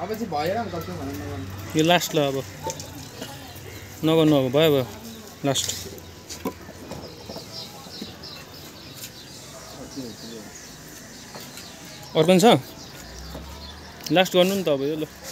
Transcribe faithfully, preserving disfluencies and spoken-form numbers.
अब चाहिँ भएन नि कस्तो भन्नु नगर्नु यो लास्ट ल अब नगर्नु अब भयो भयो लास्ट अर्को छ लास्ट गर्नु नि त अब यो ल